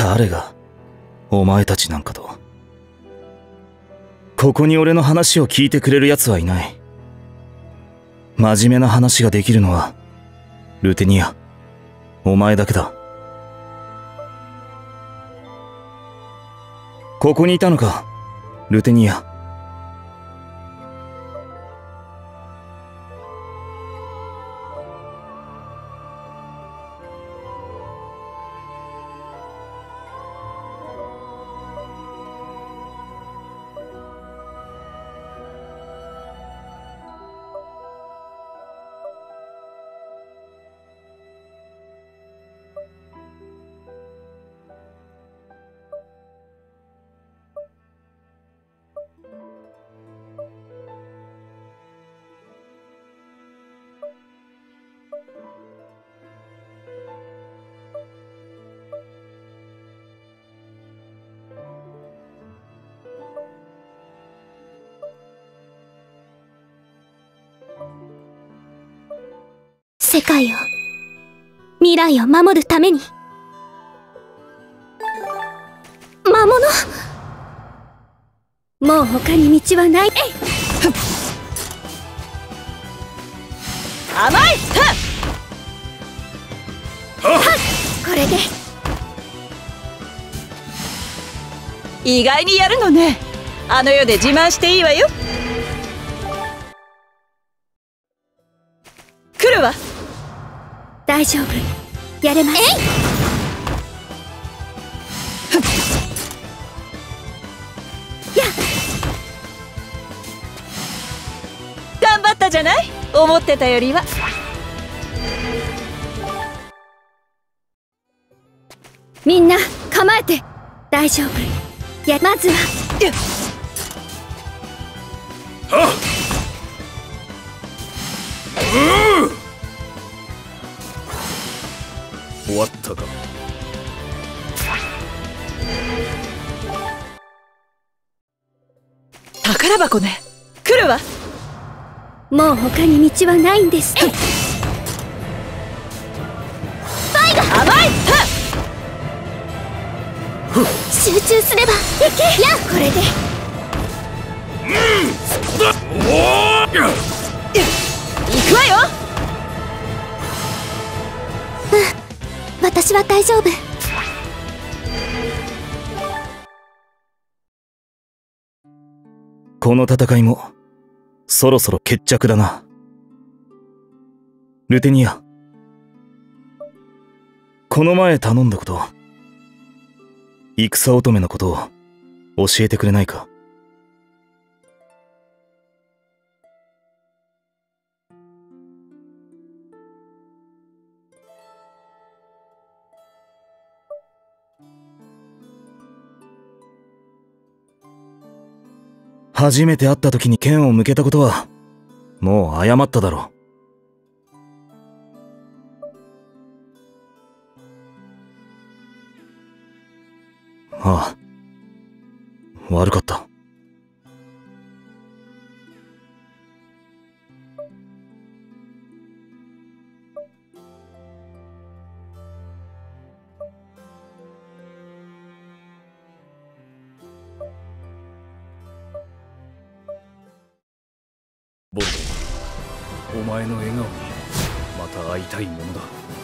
誰がお前たちなんかと。ここに俺の話を聞いてくれる奴はいない。真面目な話ができるのはルテニア、お前だけだ。ここにいたのか、ルテニア。 世界を、未来を守るために。魔物。もう他に道はない。甘い。これで意外にやるのね。あの世で自慢していいわよ。来るわ。 大丈夫、やれます。 頑張ったじゃない、思ってたよりは。 みんな構えて。大丈夫、まずは終わったか。 宝箱ね。来るわ。 もう他に道はないんです。 甘い。 集中すればいけ。やこれで行くわよ。 私は大丈夫。 この戦いもそろそろ決着だな。ルテニア、この前頼んだこと、戦乙女のことを教えてくれないか。初めて会った時に剣を向けたことはもう謝っただろう。ああ、悪かった。ボルト、お前の笑顔にまた会いたいものだ。